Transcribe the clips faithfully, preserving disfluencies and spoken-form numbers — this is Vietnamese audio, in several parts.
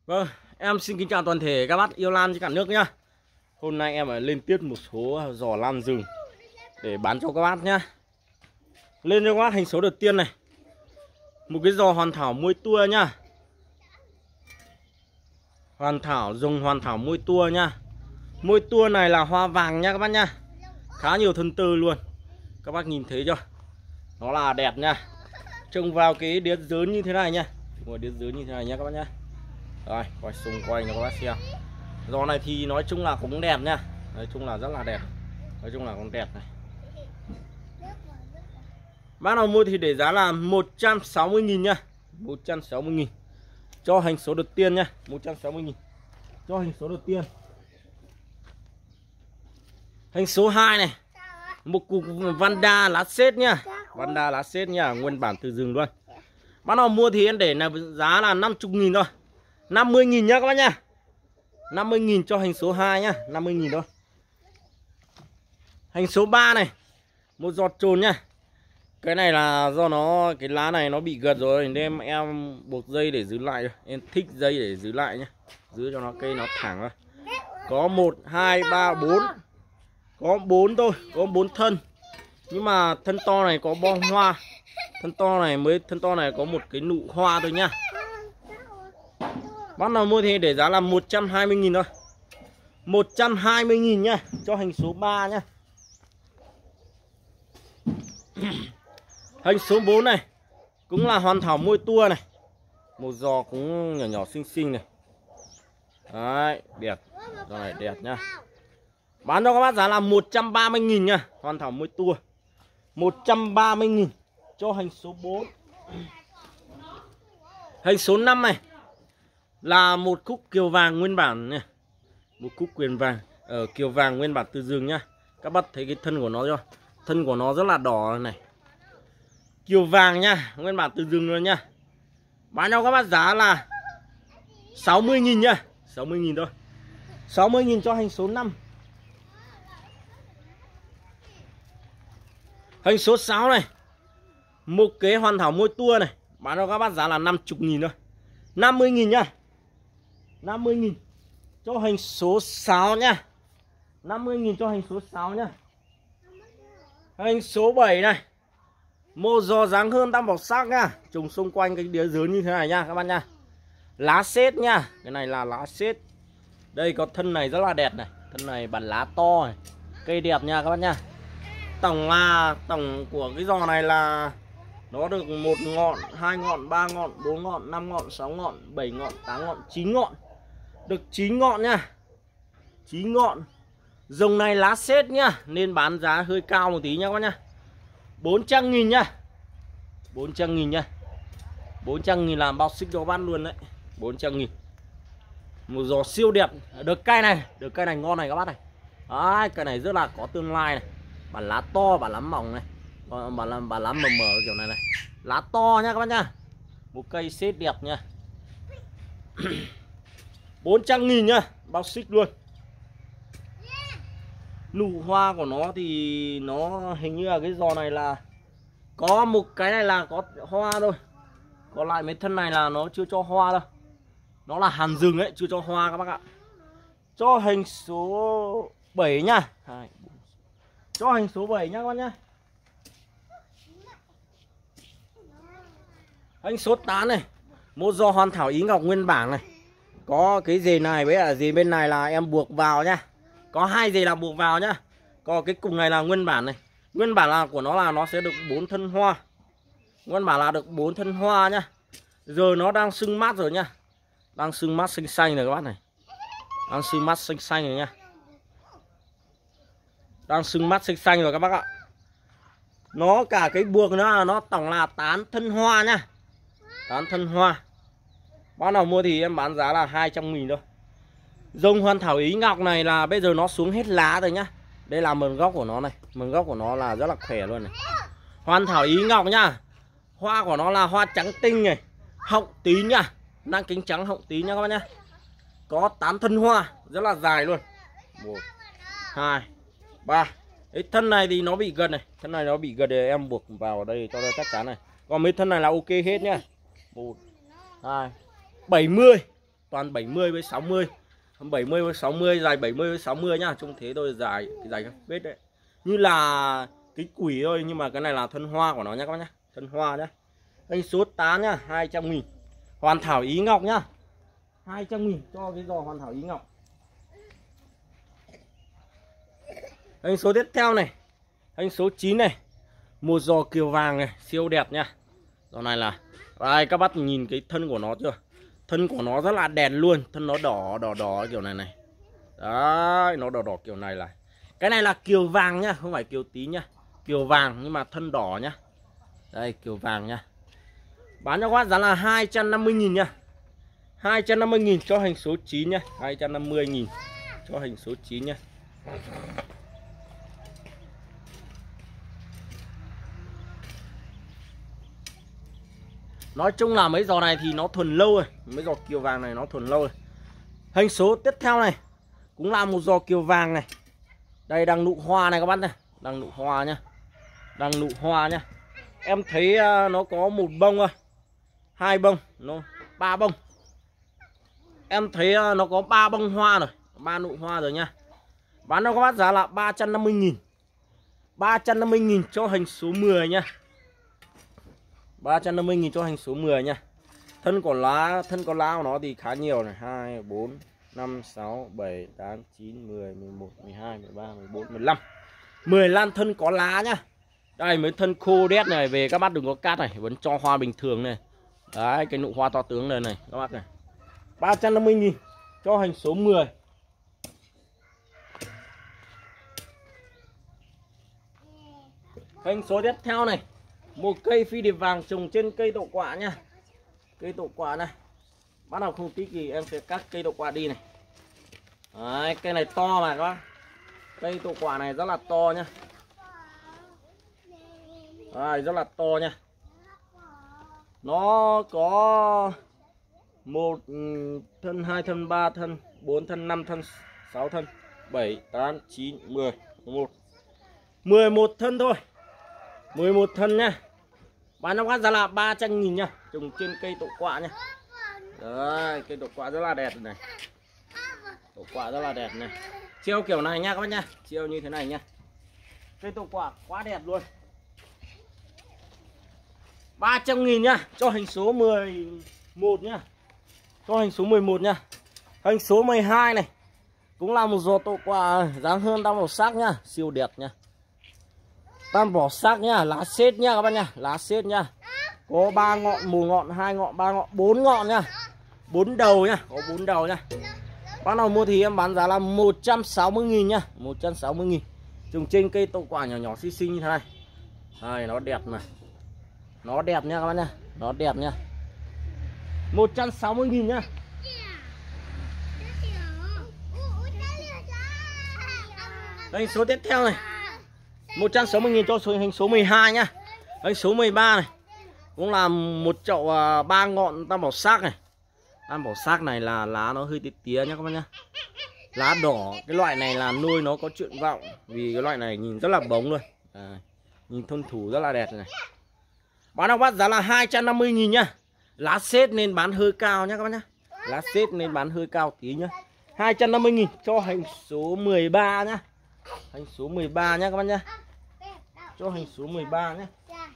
Vâng, em xin kính chào toàn thể các bác yêu lan trên cả nước nhá. Hôm nay em phải lên tiếp một số giò lan rừng để bán cho các bác nhá. Lên cho các bác hành số đầu tiên này. Một cái giò hoàn thảo môi tua nhá. Hoàn thảo, dùng hoàn thảo môi tua nhá. Môi tua này là hoa vàng nha các bác nhá. Khá nhiều thân tư luôn. Các bác nhìn thấy chưa? Nó là đẹp nha. Trông vào cái đĩa dớn như thế này nha. Một đĩa dớn như thế này nha các bác nhá. Rồi, quay xung quanh cho các bác xem. Giò này thì nói chung là cũng đẹp nha. Nói chung là rất là đẹp. Nói chung là cũng đẹp này. Bác nào mua thì để giá là một trăm sáu mươi nghìn nha. một trăm sáu mươi nghìn. Cho hành số đầu tiên nha. một trăm sáu mươi nghìn. Cho hành số đầu tiên. Hành số hai này. Một cục Vanda lá sét nha. Vanda lá sét nha. Nguyên bản từ rừng luôn. Bác nào mua thì em để là giá là năm mươi nghìn thôi. năm mươi nghìn nhá các bác nhá. năm mươi nghìn cho hành số hai nhá. năm mươi nghìn thôi. Hành số ba này. Một giọt trồn nhá. Cái này là do nó cái lá này nó bị gật rồi nên em buộc dây để giữ lại. Em thích dây để giữ lại nhá. Giữ cho nó cây nó thẳng ra. Có một, hai, ba, bốn. Có bốn thôi, có bốn thân. Nhưng mà thân to này có bông hoa. Thân to này mới thân to này có một cái nụ hoa thôi nhá. Bác nào mua thì để giá là một trăm hai mươi nghìn thôi. một trăm hai mươi nghìn nhá. Cho hành số ba nhá. Hành số bốn này. Cũng là hoàn thảo môi tua này. Một giò cũng nhỏ nhỏ xinh xinh này. Đấy, đẹp. Giò này đẹp nhá. Bán cho các bác giá là một trăm ba mươi nghìn nhá. Hoàn thảo môi tua một trăm ba mươi nghìn. Cho hành số bốn. Hành số năm này. Là một khúc kiều vàng nguyên bản nha. Một khúc quyền vàng ở kiều vàng nguyên bản từ rừng nhá. Các bác thấy cái thân của nó chưa? Thân của nó rất là đỏ này. Kiều vàng nha, nguyên bản từ rừng luôn nha. Bán cho các bác giá là sáu mươi nghìn nha. sáu mươi nghìn thôi. sáu mươi nghìn cho hành số năm. Hành số sáu này. Một cái hoàn thảo môi tua này. Bán cho các bác giá là năm mươi nghìn thôi. năm mươi nghìn nha. năm mươi nghìn cho hành số sáu nha. năm mươi nghìn cho hành số sáu nha. Hành số bảy này. Một giò dáng hơn tam bảo sắc nha. Trồng xung quanh cái đĩa dớn như thế này nha các bạn nha. Lá sét nha. Cái này là lá sét. Đây có thân này rất là đẹp này. Thân này bản lá to này. Cây đẹp nha các bạn nha. Tổng là tổng của cái giò này là nó được một ngọn, hai ngọn, ba ngọn, bốn ngọn, năm ngọn, sáu ngọn, bảy ngọn, tám ngọn, chín ngọn. Được chín ngọn nha. chín ngọn. Dòng này lá sét nhá, nên bán giá hơi cao một tí nha các bác nhá. bốn trăm nghìn nhá. bốn trăm nghìn nhá. bốn trăm nghìn làm bao xích cho bát luôn đấy. bốn trăm nghìn. Một giò siêu đẹp. Được cây này, được cây này ngon này các bác này. Đấy, cây này rất là có tương lai này. Bản lá to, bản lá mỏng này. Bản lá, bản lá mờ mờ kiểu này này. Lá to nha các bác nhá. Một cây sét đẹp nha. bốn trăm nghìn nhá. Bao xích luôn. Nụ hoa của nó thì nó hình như là cái giò này là có một cái này là có hoa thôi. Còn lại mấy thân này là nó chưa cho hoa đâu. Nó là hàn rừng ấy, chưa cho hoa các bác ạ. Cho hành số bảy nha. Cho hành số bảy nha các bác nhá. Hành số tám này. Một giò hoàn thảo ý ngọc nguyên bản này. Có cái dề này với ở dề bên này là em buộc vào nhá. Có hai dề là buộc vào nhá. Còn cái cùng này là nguyên bản này. Nguyên bản là của nó là nó sẽ được bốn thân hoa. Nguyên bản là được bốn thân hoa nhá. Giờ nó đang sưng mát rồi nhá. Đang sưng mát xanh xanh rồi các bác này. Đang sưng mát xanh xanh rồi nhá. Đang sưng mát xanh xanh rồi các bác ạ. Nó cả cái buộc nó nó tổng là tám thân hoa nhá. tám thân hoa. Bác nào mua thì em bán giá là hai trăm nghìn thôi. Dòng hoàn thảo ý ngọc này là bây giờ nó xuống hết lá rồi nhá. Đây là mần gốc của nó này. Mần gốc của nó là rất là khỏe luôn này. Hoàn thảo ý ngọc nhá. Hoa của nó là hoa trắng tinh này. Họng tí nhá. Đang kính trắng họng tí nhá các bác nhá. Có tám thân hoa. Rất là dài luôn. một, hai, ba. Cái thân này thì nó bị gật này. Thân này nó bị gật để em buộc vào đây cho nó chắc chắn này. Còn mấy thân này là ok hết nhá. một, hai, bảy mươi. toàn bảy mươi với sáu mươi, bảy mươi với sáu mươi, dài bảy mươi với sáu mươi nhá. Trông thế thôi, dài dài các vết đấy, như là cái quỷ thôi, nhưng mà cái này là thân hoa của nó nhá các bác nhá, thân hoa nhá. Anh số tám nhá, hai trăm nghìn. Hoàn thảo ý ngọc nhá, hai trăm nghìn cho cái giò hoàn thảo ý ngọc. Anh số tiếp theo này, anh số chín này, một giò kiều vàng này, siêu đẹp nha. Giò này là đây, các bác nhìn cái thân của nó chưa? Thân của nó rất là đẹp luôn, thân nó đỏ đỏ đỏ kiểu này này. Đấy, nó đỏ đỏ kiểu này là cái này là kiều vàng nhá, không phải kiều tí nhá. Kiều vàng nhưng mà thân đỏ nhá. Đây, kiều vàng nhá. Bán cho các bác giá là hai trăm năm mươi nghìn nha. hai trăm năm mươi nghìn cho hành số chín nhá, hai trăm năm mươi nghìn cho hành số chín nhá. Nói chung là mấy giò này thì nó thuần lâu rồi, mấy giò kiều vàng này nó thuần lâu rồi. Hành số tiếp theo này cũng là một giò kiều vàng này. Đây, đang nụ hoa này các bác này, đang nụ hoa nhá, đang nụ hoa nhá. Em thấy uh, nó có một bông thôi, hai bông, nó ba bông. Em thấy uh, nó có ba bông hoa rồi, ba nụ hoa rồi nha. Bán cho các bác giá là ba trăm năm mươi nghìn. ba trăm năm mươi nghìn cho hành số mười nha. ba trăm năm mươi nghìn cho hành số mười nha. Thân của lá, thân có lá của nó thì khá nhiều này, hai, bốn, năm, sáu, bảy, tám, chín, mười, mười một, mười hai, mười ba, mười bốn, mười lăm. mười lăm thân có lá nhá. Đây mấy thân khô đét này về các bác đừng có cắt này, vẫn cho hoa bình thường này. Đấy, cái nụ hoa to tướng này này các bác này. ba trăm năm mươi nghìn cho hành số mười. Hành số tiếp theo này, một cây phi điệp vàng trồng trên cây đậu quả nha. Cây đậu quả này, bác nào không thích thì em sẽ cắt cây đậu quả đi này. Đấy, cây này to mà các bác. Cây đậu quả này rất là to nhá. Đấy, rất là to nha. Nó có một thân, hai thân, ba thân, bốn thân, năm thân, sáu thân, bảy, tám, chín, mười, mười một. mười một thân thôi. mười một thân nha. Bán trong giá là ba trăm nghìn nha, trồng trên cây đậu quả nha. Đấy, cây đậu quả rất là đẹp này. Đậu quả rất là đẹp này. Chiêu kiểu này nha các bác nha, chiêu như thế này nha. Cây đậu quả quá đẹp luôn. ba trăm nghìn nha, cho hành số mười một nha. Cho hành số mười một nha. Hành số mười hai này cũng là một giò đậu quả dáng hơn tam bảo sắc nha, siêu đẹp nha. Tam bảo sắc nhá, lá sét nha các bác nha, lá sét nha. Có ba ngọn, một ngọn, hai ngọn, ba ngọn, bốn ngọn nha. Bốn đầu nha, có bốn đầu nha. Bác nào mua thì em bán giá là một trăm sáu mươi nghìn nha, một trăm sáu mươi nghìn. Trồng trên cây đậu quả nhỏ nhỏ xinh xinh như thế này. Đây, nó đẹp mà. Nó đẹp nha các bác nha, nó đẹp nha. một trăm sáu mươi nghìn nha. Đây số tiếp theo này, một trăm sáu mươi nghìn cho số hành số mười hai nhá. Hành số mười ba này cũng là một chậu uh, ba ngọn tam bảo sắc này. Tam bảo sắc này là lá nó hơi tía tía nhá các bác nhá. Lá đỏ, cái loại này là nuôi nó có chuyện vọng, vì cái loại này nhìn rất là bóng luôn. À, nhìn thân thủ rất là đẹp này. Bán cho bác giá là hai trăm năm mươi nghìn nhá. Lá sét nên bán hơi cao nhá các bác nhá. Lá sét nên bán hơi cao tí nhá. hai trăm năm mươi nghìn cho hành số mười ba nhá. Hành số mười ba nhá các bác nhá. Cho hành số mười ba nhá.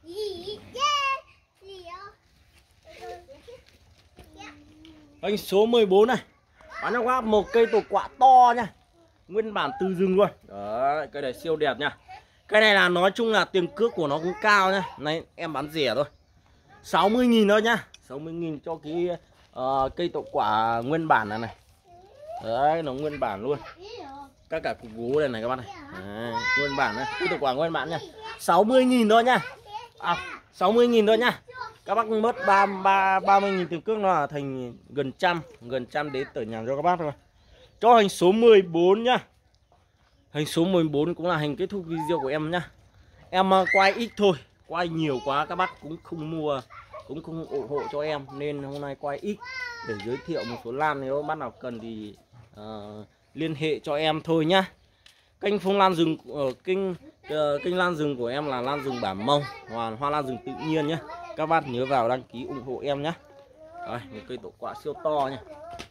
Hành số mười bốn này. Bán cho bác một cây đậu quả to nhá. Nguyên bản từ rừng luôn. Đấy, cây này siêu đẹp nha. Cái này là nói chung là tiền cước của nó cũng cao nhá. Này em bán rẻ thôi, sáu mươi nghìn thôi nhá. sáu mươi nghìn cho cái uh, cây đậu quả nguyên bản này này. Đấy, nó nguyên bản luôn. Các cả cục gỗ này này các bác này. Đấy, nguyên bản này, cây đậu quả nguyên bản nha. sáu mươi nghìn thôi nhá. À, sáu mươi nghìn thôi nhá. Các bác mất ba mươi nghìn tiền cước nó là thành gần trăm, gần trăm đến tờ nhà cho các bác thôi. Cho hành số mười bốn nhá. Hành số mười bốn cũng là hành kết thúc video của em nhá. Em quay ít thôi, quay nhiều quá các bác cũng không mua, cũng không ủng hộ cho em, nên hôm nay quay ít để giới thiệu một số lan. Nếu bác nào cần thì uh, liên hệ cho em thôi nhá. Kênh Phong Lan Rừng ở kênh uh, kênh lan rừng của em là lan rừng Bản Mông, hoàn hoa lan rừng tự nhiên nhá. Các bác nhớ vào đăng ký ủng hộ em nhá. Đây, một cây đậu quả siêu to nha.